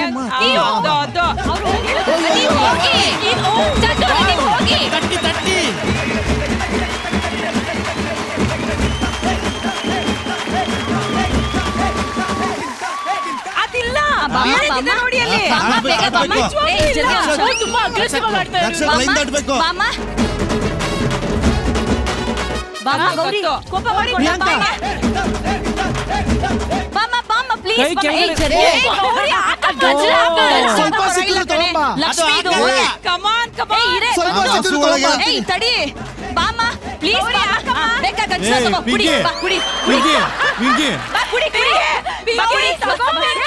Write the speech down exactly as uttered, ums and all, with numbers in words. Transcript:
ನೋಡಿ ಅಲ್ಲಿ ತುಂಬಾ ಅಗ್ರೆಸಿವ್ ಆಗಿ ಆಡ್ತಾ ಗೌರಿ ಕೋಪ ಮಾಡಿ ತಡಿ ಬಾಮ ಪ್ಲೀಸ್ ಬೇಕಾದ